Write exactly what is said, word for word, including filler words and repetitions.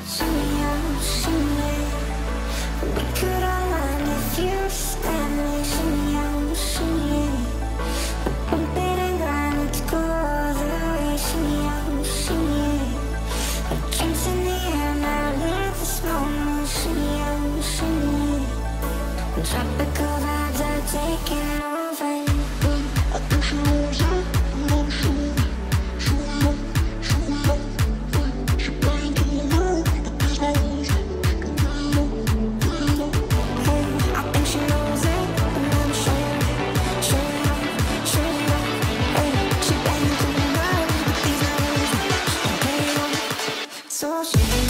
show me how, show me. We could align if you stand me, show me how, show me. Bump it and grind, let's go all the way, show me how, show me. Drinks in the air, now live this moment, show me how, show me. Tropical vibes are taking over. I think she knows it, I know she so